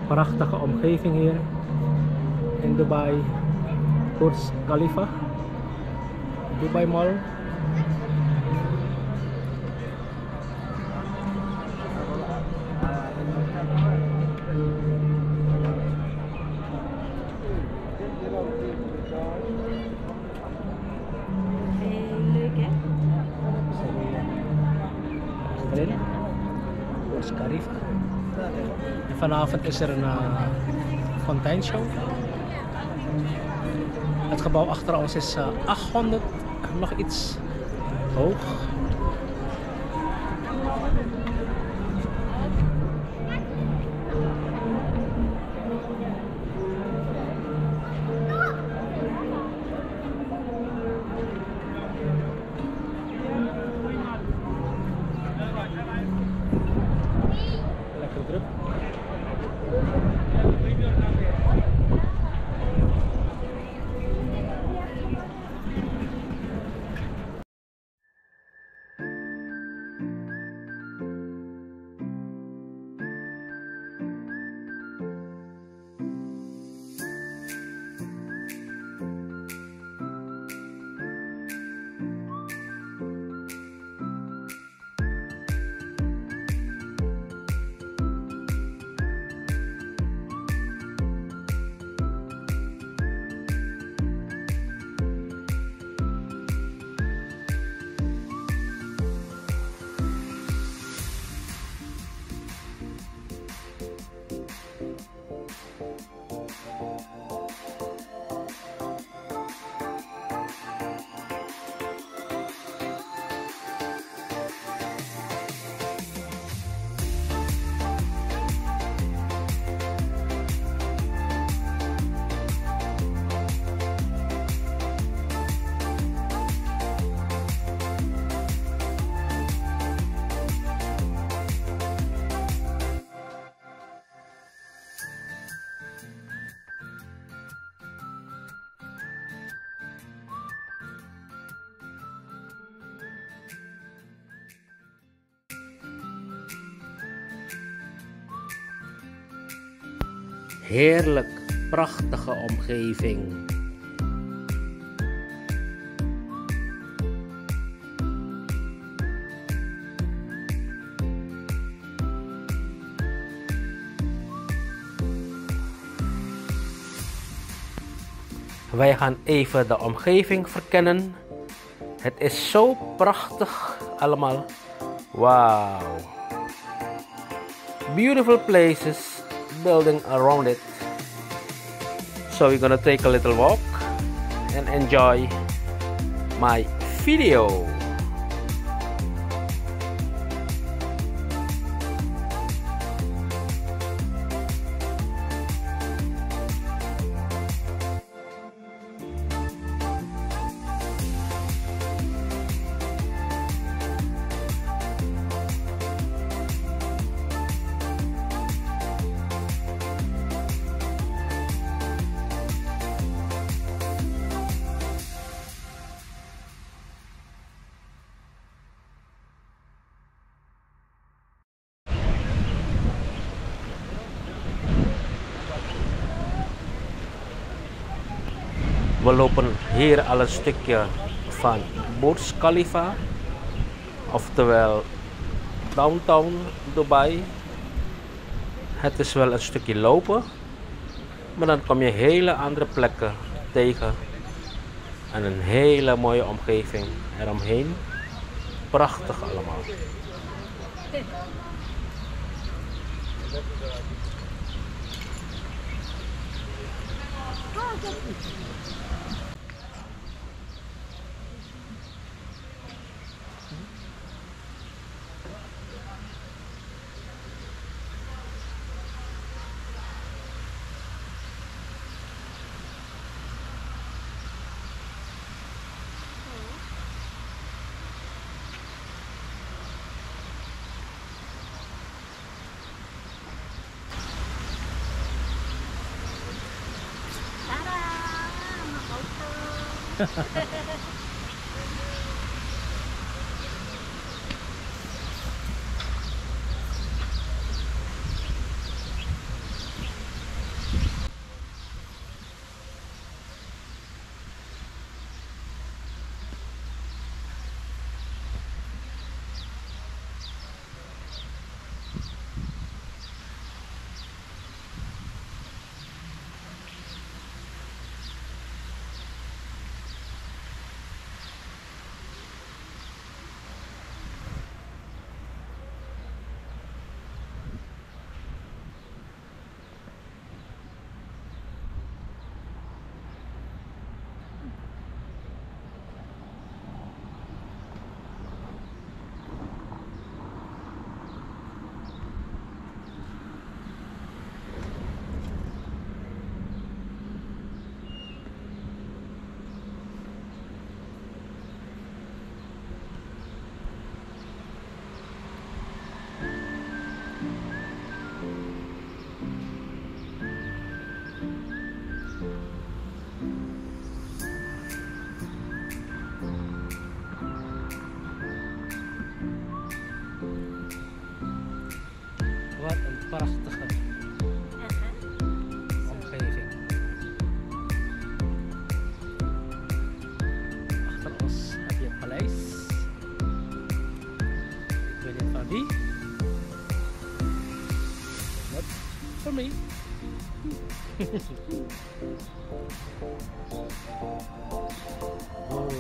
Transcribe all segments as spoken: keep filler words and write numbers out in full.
Prachtige omgeving hier in Dubai. Burj Khalifa, Dubai Mall. Burj Khalifa. En vanavond is er een uh, fonteinshow. Het gebouw achter ons is uh, achthonderd nog iets hoog. Lekker druk. Heerlijk, prachtige omgeving. Wij gaan even de omgeving verkennen. Het is zo prachtig allemaal. Wow. Beautiful places. Building around it. So we're gonna take a little walk and enjoy my video. We lopen hier al een stukje van Burj Khalifa, oftewel downtown Dubai. Het is wel een stukje lopen, maar dan kom je hele andere plekken tegen en een hele mooie omgeving eromheen. Prachtig allemaal. prachtig omgeving. Achter ons heb je het paleis. Ik weet niet van wie. Not for me. Oh.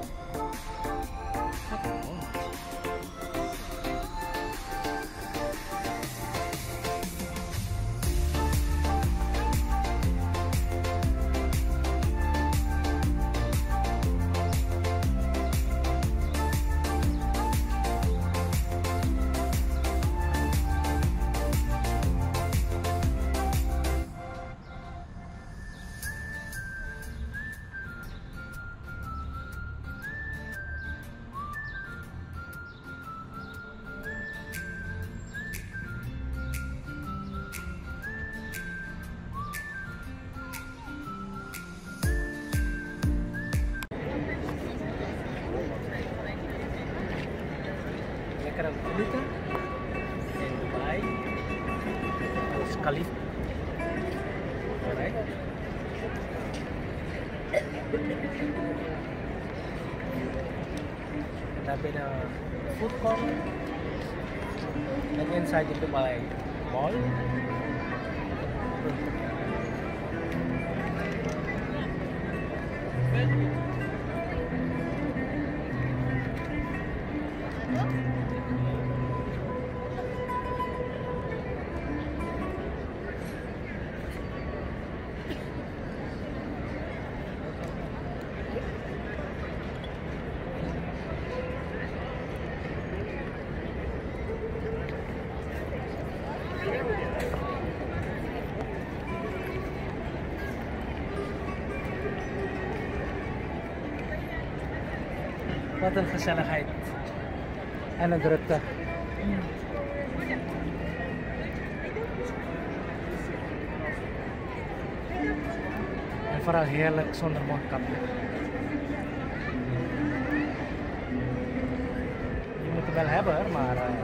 Lekker aan het genieten in Dubai, Burj Khalifa. Alright. And I've been a food court and inside the Dubai Mall. Wat een gezelligheid en een drukte. En vooral heerlijk zonder mondkapje. Je moet het wel hebben, maar... Uh...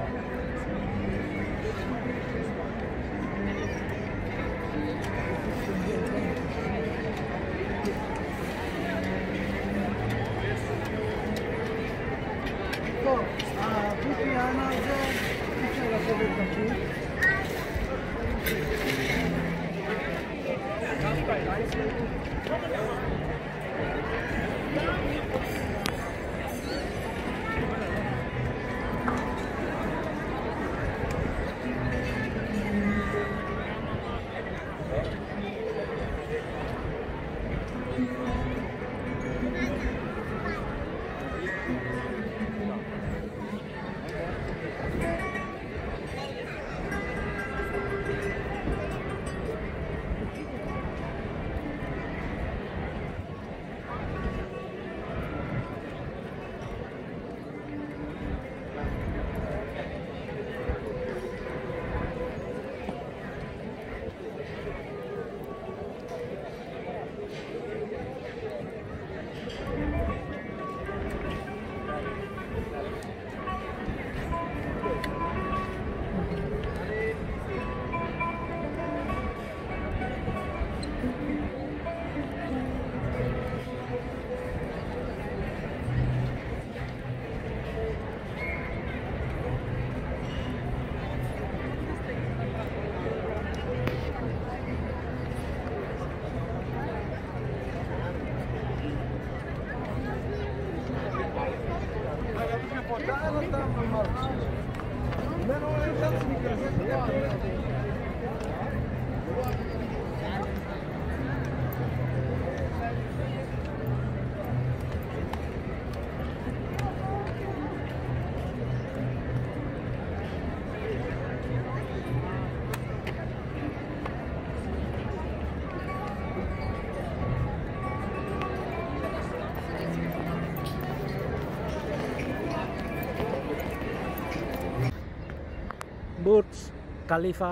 Burj Khalifa.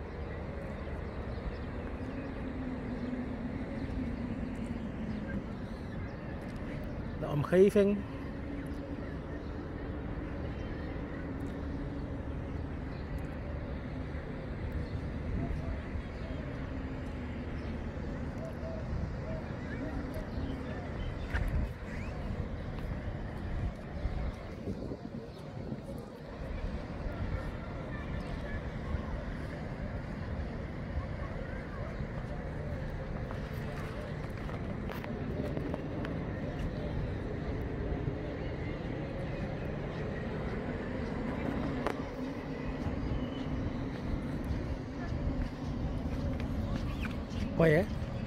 De omgeving. Oh ya?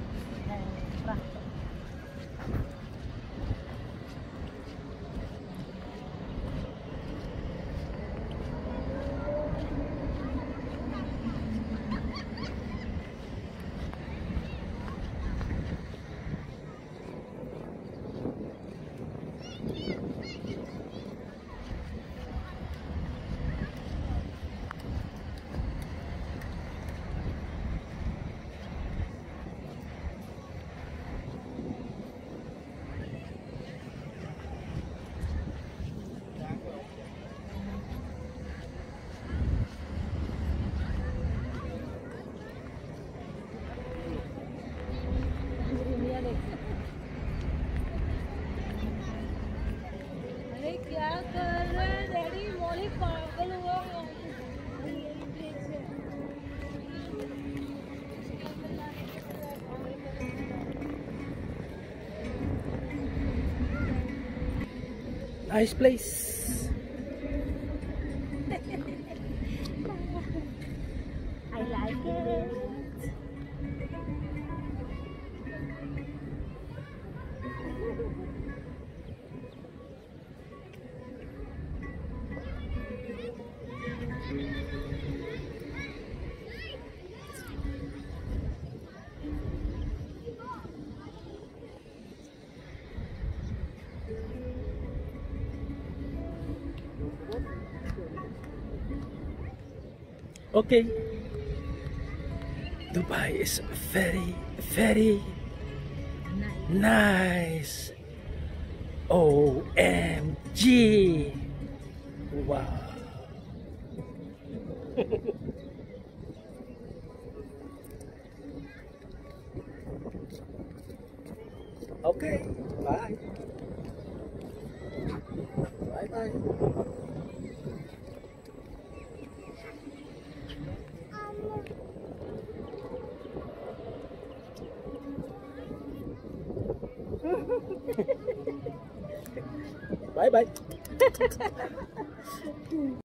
अरे क्या कर रहे हैं डैडी? मोली पागल हुआ है। Nice place. I like it. Okay. Dubai is very, very nice. O M G. Wow. Okay. Bye. Bye bye. Bye bye.